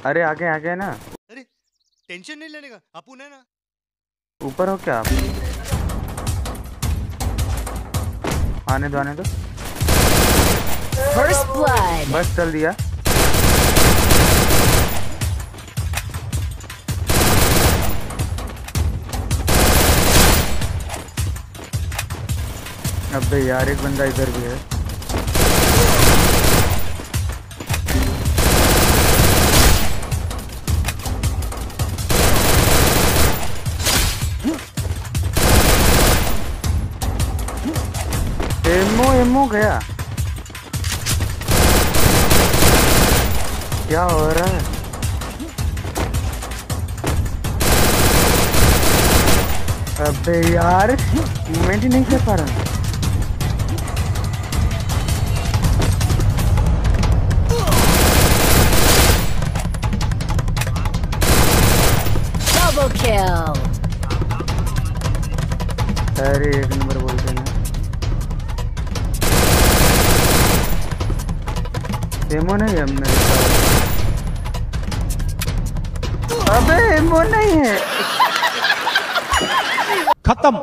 अरे आगे आगे ना। अरे टेंशन नहीं लेने का, अपन है ना। ऊपर हो क्या आप? आने दो आने दो। First blood. बस चल दिया। अबे यार एक बंदा इधर भी है। एमो एमो गया। क्या हो रहा है? अबे यार मूवमेंट ही नहीं कर पा रहा। Double kill. अरे एक नंबर बोलते ना। एमो नहीं है मेरे पास। अबे एमो नहीं है। खत्म।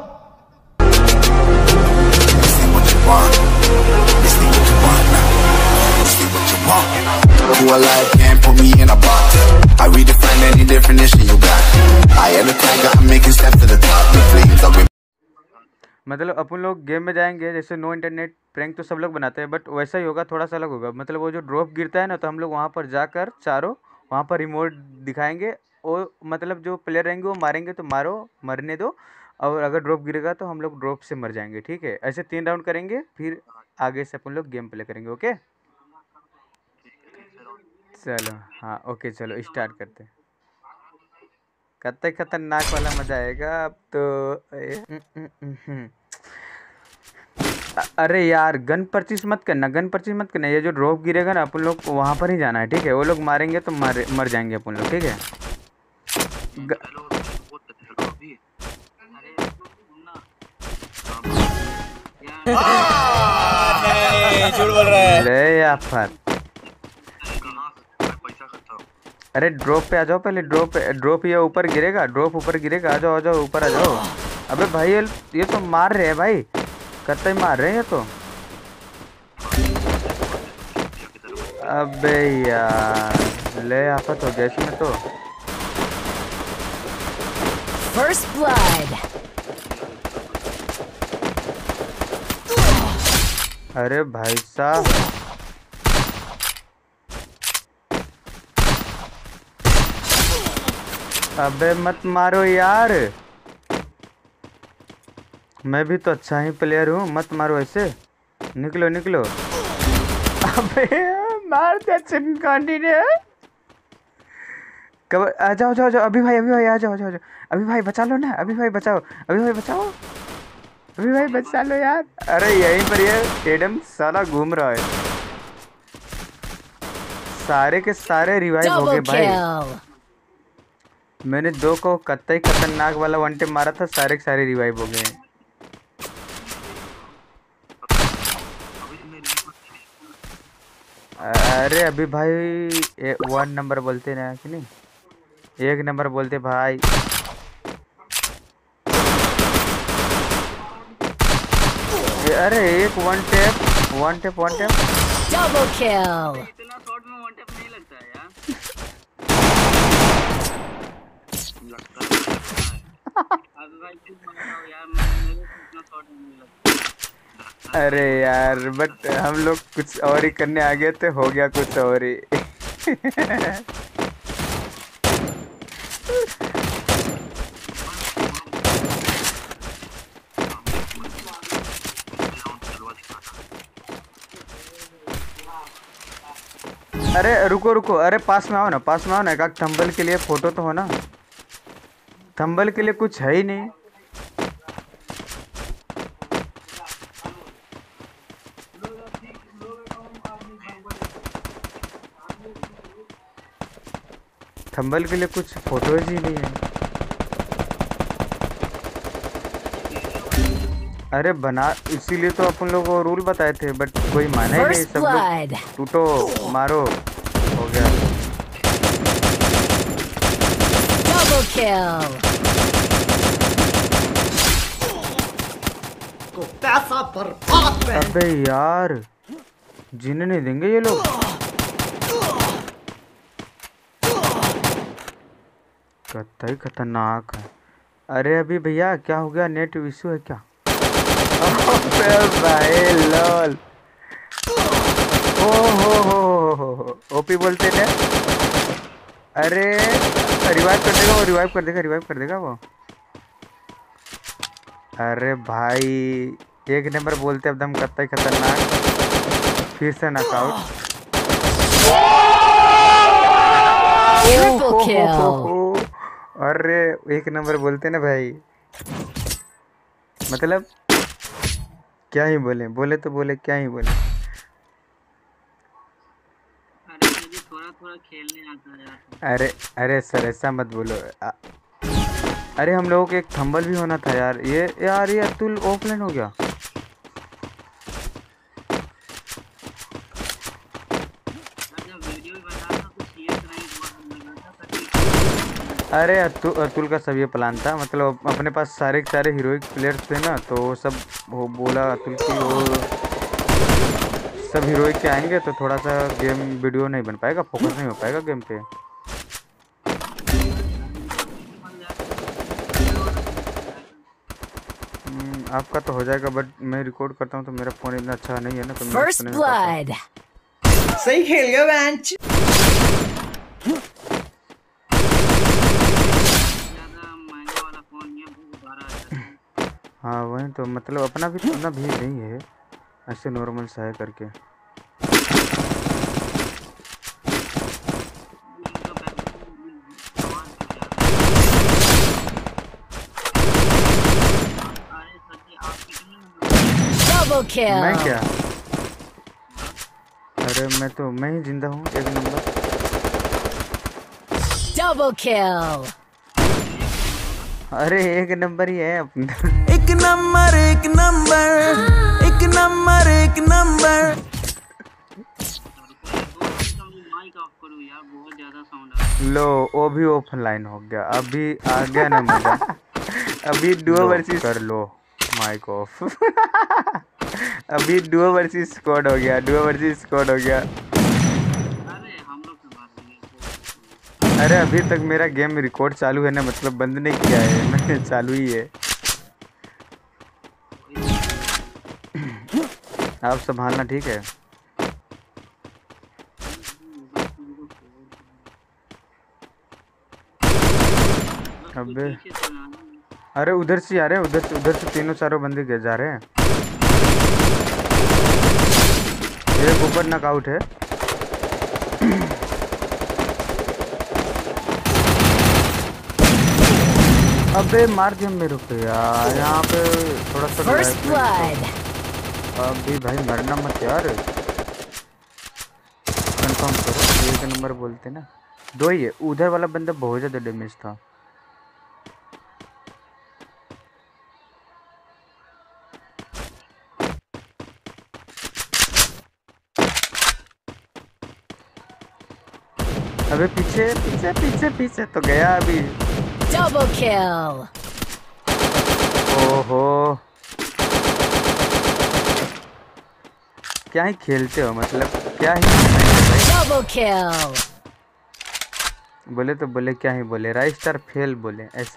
Who alive can't put me in a box. I redefine any definition you got. I am the tiger, I'm making steps to the top. The flames of मतलब अपन लोग गेम में जाएंगे, जैसे नो इंटरनेट प्रैंक तो सब लोग बनाते हैं, बट वैसा ही होगा, थोड़ा सा अलग होगा। मतलब वो जो ड्रॉप गिरता है ना, तो हम लोग वहाँ पर जाकर चारों वहाँ पर रिमोट दिखाएंगे। और मतलब जो प्लेयर रहेंगे वो मारेंगे तो मारो, मरने दो। और अगर ड्रॉप गिरेगा तो हम लोग ड्रॉप से मर जाएंगे, ठीक है। ऐसे 3 राउंड करेंगे, फिर आगे से अपन लोग गेम प्ले करेंगे। ओके चलो, हाँ ओके चलो स्टार्ट करते हैं। कतई खतरनाक वाला मजा आएगा अब तो। अरे यार गन परचेस मत करना, गन परचेस मत करना। ये जो ड्रॉप गिरेगा ना, अपन लोग वहाँ पर ही जाना है, ठीक है। वो लोग मारेंगे तो मर जाएंगे अपन लोग, ठीक है। झूठ बोल रहा है। ले या फिर अरे ड्रॉप पे आ जाओ पहले। ड्रॉप ये ऊपर गिरेगा, ड्रॉप ऊपर गिरेगा। आ जाओ ऊपर आ जाओ। अबे भाई ये तो मार रहे हैं भाई, कतई मार रहे हैं तो। अबे यार ले आफत हो गया इसमें तो। First blood. अरे भाई साहब अबे मत मारो यार, मैं भी तो अच्छा ही प्लेयर हूँ, मत मारो ऐसे। निकलो निकलो। अबे मार दे चिमकांडी ने। कब आ जाओ जाओ जाओ। अभी भाई आ जाओ जाओ जाओ। अभी भाई बचा लो ना, अभी भाई बचाओ, अभी भाई बचाओ, अभी भाई बचा लो यार। अरे यहीं पर ये एडम साला घूम रहा है। सारे के सारे रिवाइव हो गए Double भाई। kill. मैंने 2 को कतई खतरनाक वाला वन टेप मारा था, सारे के सारे रिवाइव हो गए। अरे अभी भाई 1 नंबर बोलते ना कि नहीं, 1 नंबर बोलते भाई। अरे एक वन टेप। Double kill. इतना शॉट में वन टैप नहीं लगता है यार। लगता है अब भाई तुम बताओ यार, मेरे को इतना शॉट नहीं लगता। अरे यार बट हम लोग कुछ और ही करने आ गए थे, हो गया कुछ और ही। अरे रुको, अरे पास में आओ ना, एक थंबल के लिए फोटो तो हो ना। थंबल के लिए कुछ है ही नहीं। थंबल के लिए कुछ फोटोज ही नहीं है। अरे बना, इसीलिए तो अपन लोग को रूल बताए थे, बट कोई माने नहीं। First सब लोग blood. टूटो मारो हो गया। Double kill. अबे यार जीने नहीं देंगे ये लोग। कतई खतरनाक है। अरे अभी भैया क्या हो गया, नेट इशू है क्या? अबे भाई लॉल। ओ हो ओपी बोलते ने। अरे रिवाइव कर देगा वो, रिवाइव कर देगा, रिवाइव कर देगा वो। अरे भाई एक नंबर बोलते एकदम कतई खतरनाक। फिर से नॉकआउट। Triple kill. अरे एक नंबर बोलते ना भाई, मतलब क्या ही बोले, बोले तो बोले क्या ही बोले। अरे मुझे थोड़ा थोड़ा खेलने आता है यार। अरे अरे सर ऐसा मत बोलो। अरे हम लोगों को एक थंबल भी होना था यार। ये अतुल ऑफलाइन हो गया। जब वीडियो बना था तो CS रैंक बहुत लगा था ताकि अरे अतुल का सब ये प्लान था, मतलब अपने पास सारे के सारे हीरोइक प्लेयर्स थे ना, तो वो सब वो बोला अतुल की वो सब हीरोइक के आएंगे तो थोड़ा सा गेम वीडियो नहीं बन पाएगा, फोकस नहीं हो पाएगा गेम पे। आपका तो हो जाएगा, बट मैं रिकॉर्ड करता हूँ तो मेरा फ़ोन इतना अच्छा नहीं है ना, तो मैं First उसको नहीं कर पाता। blood. सही खेल गया बेंच। ज़्यादा महंगा वाला फोन ये 12,000 है। हाँ वही तो, मतलब अपना भी उतना भी नहीं है, ऐसे नॉर्मल सा है करके। इनका बैटरी आवाज़ भी ज़्यादा है। अरे सच्ची आप कितनी Double मैं kill. क्या, अरे मैं ही जिंदा हूँ, एक नंबर। Double kill. अरे एक नंबर ही है अपना। एक नंबर एक नंबर एक नंबर एक नंबर। माइक ऑफ करो यार, बहुत ज़्यादा साउंड आ रहा है। लो वो भी ऑफलाइन हो गया, अभी आ गया ना मजा। अभी डुओ वर्सेस कर लो, माइक ऑफ। अभी डुओ वर्सेस स्क्वाड हो गया, डुओ वर्सेस स्क्वाड हो गया। अरे हम लोग से मार देंगे। अरे अभी तक मेरा गेम रिकॉर्ड चालू है ना, मतलब बंद नहीं किया है मैंने, चालू ही है। आप संभालना ठीक है। अबे अरे उधर से आ रहे हैं, उधर से तीनों चारों बंदे जा रहे हैं। एक ऊपर नॉकआउट है। अबे मार दिया मेरे को यार, यहाँ पे थोड़ा सा First blood. अभी भाई मरना मत यार, कंफर्म करो। एक नंबर बोलते ना, दो ही है। उधर वाला बंदा बहुत ज़्यादा डैमेज था। अबे पीछे पीछे पीछे पीछे तो गया अभी। Double kill. ओहो क्या ही खेलते हो, मतलब क्या ही भाई। Double kill. बोले तो बोले क्या ही बोले, राइट स्टार फेल बोले ऐसा।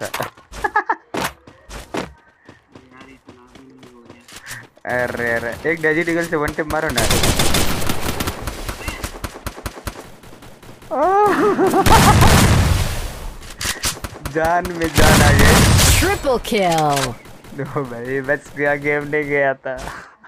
यार इतना भी नहीं हो गया। अरे अरे एक डेजिट ईगल से वन टिप मारो ना। जान में जान आ गई। Triple kill. दो भाई बच गया, गेम नहीं गया था।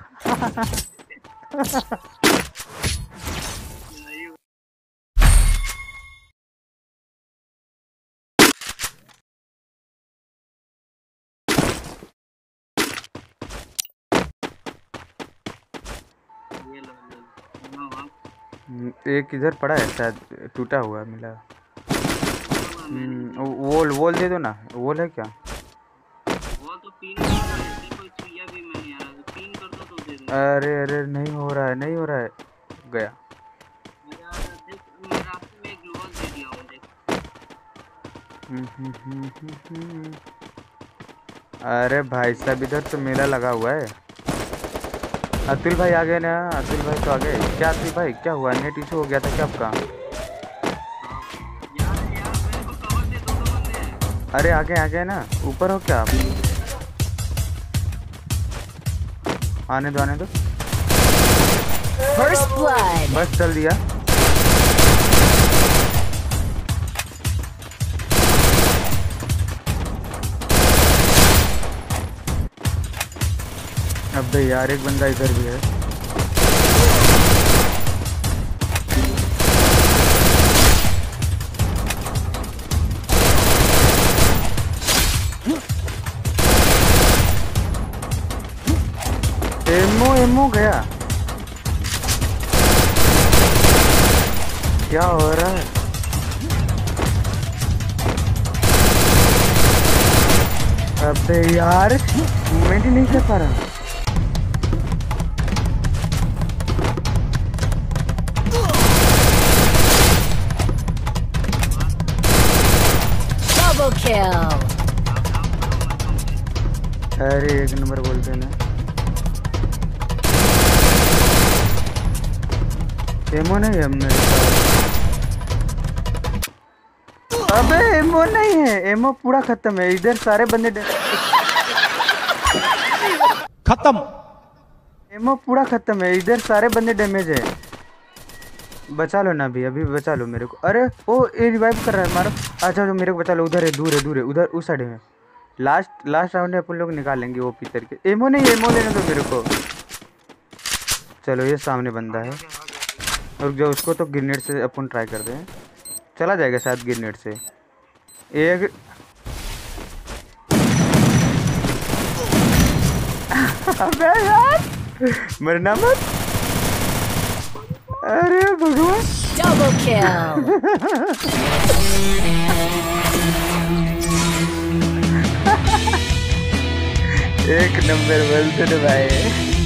ये लो आप एक इधर पड़ा है शायद, टूटा हुआ मिला। वॉल दे दो ना, वॉल है क्या? वो तो पिन कर रहा है, ऐसे कोई छुइया भी मैं नहीं आ रहा, पिन कर दो तो दे दो। अरे अरे नहीं हो रहा है, नहीं हो रहा है, गया। यार देख मैं रास्ते में एक ग्लोबल दे दिया हूँ, देख अरे भाई साहब इधर तो मेला लगा हुआ है। अतुल भाई आ गए ना, अतुल भाई तो आ गए। क्या अतुल भाई क्या हुआ, नेट इशू हो गया था क्या आपका? यार मेरे को कवर दे, दो बंदे हैं। अरे आ गए ना, ऊपर हो क्या आप? आने दो। First blood. बस चल दिया। अबे यार एक बंदा इधर भी है। एमो गया। क्या हो रहा है? अबे यार मूवमेंट ही नहीं कर पा रहा। Double kill. अरे एक नंबर बोलते ना। एमो नहीं है मेरे पास। अबे एमो नहीं है, एमो पूरा खत्म है। इधर सारे बंदे खत्म। एमो पूरा खत्म है, इधर सारे बंदे डैमेज है। बचा लो ना अभी बचा लो मेरे को। अरे ओ ये रिवाइव कर रहा है मारो। अच्छा तो मेरे को बचा लो, उधर है, दूर है उधर उस साइड में। लास्ट राउंड में अपन लोग निकाल लेंगे वो पीतर के। एमो नहीं, एमो लेने दो मेरे को। चलो ये सामने बंदा है, और जो उसको तो ग्रेनेड से अपन ट्राई करते हैं, चला जाएगा शायद ग्रेनेड से। एक अबे यार मरना मत। अरे भगवान। Double kill. एक नंबर बोलते भाई।